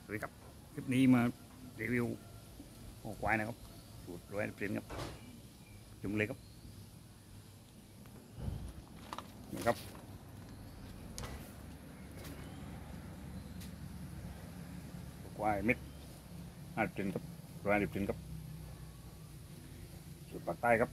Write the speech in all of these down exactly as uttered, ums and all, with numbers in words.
สวัสดีครับคลิปนี้มารีวิวโอ้ควายนะครับสูตรร้อยเปลี่ยนครับจุ่มเลยครับนี่ครับควายเม็ดห้าเปลี่ยนครับร้อยเปลี่ยนครับสูตรปากใต้ครับ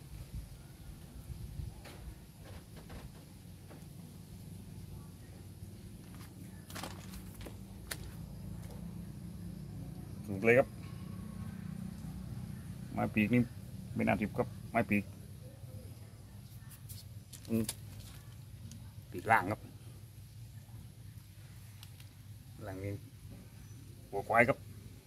สูตรเลยครับไม้ปีกนี่เป็นอาทิตย์ครับไม้ปีกปีกล่างครับหลังนี้หัวควายครับ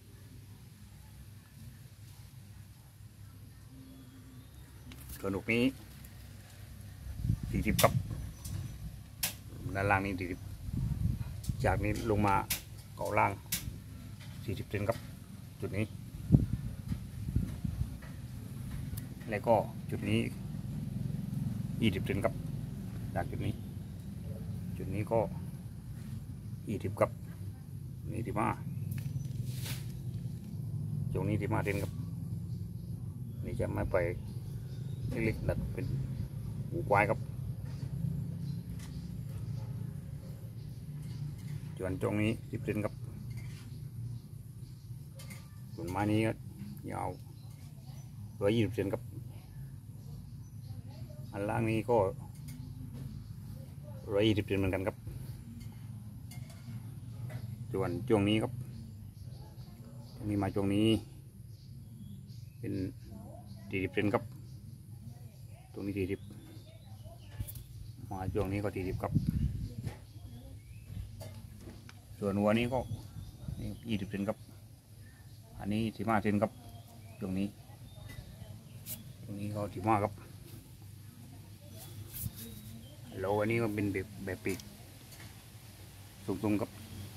ส่วนลูกนี้สี่สิบครับด้านล่างนี้สี่สิบจากนี้ลงมาเกาะล่างสี่สิบเซนครับจุดนี้แล้วก็จุดนี้ยี่สิบเซนครับจากจุดนี้จุดนี้ก็ยี่สิบครับนี่ที่มาตรงนี้ที่มาเซนครับนี่จะไม่ไปเล็กๆดัดเป็นหูควายครับส่วนตรงนี้สิบเซนครับส่วนไม้นี้ยาวร้อยยี่สิบเซนครับอันล่างนี้ก็ร้อยยี่สิบเซนเหมือนกันครับส่วนช่วงนี้ครับตรงนี้มาช่วงนี้เป็นสี่สิบเซนครับตรงนี้สี่สิบมาช่วงนี้ก็สี่สิบครับส่วนหัวนี้ก็ยี่สิบเซนครับอันนี้สิบห้าเซนครับตรงนี้ตรงนี้ก็สิบห้าครับโลอันนี้ก็เป็นแบบแบบปีกสูงๆครับ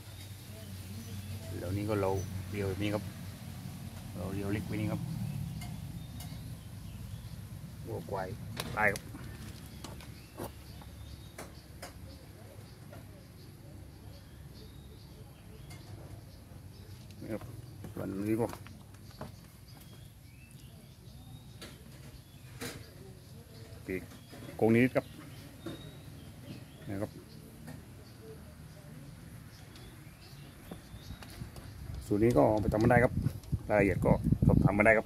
แล้วนี้ก็โลเดียวแบบนี้ครับโลเดียวเล็กไปนี้ครับวัวควายตายครับนี่ครับส่วนนี้ก็ปีกโกงนี้ครับนะครับสูตรนี้ก็ไปทำมาได้ครับรายละเอียดก็สอบถามมาได้ครับ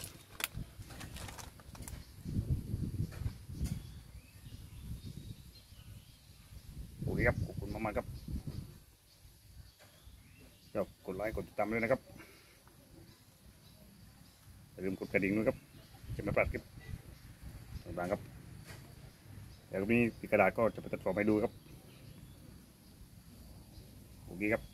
โอเคครับขอบคุณมากๆครับชอบกดไลค์กดติดตามด้วยนะครับอย่าลืมกดกระดิ่งด้วยครับจะไม่พลาดคลิปต่างๆครับแล้วก็มีกระดาษก็จะไปตัดต่อให้ดูครับโอเคครับ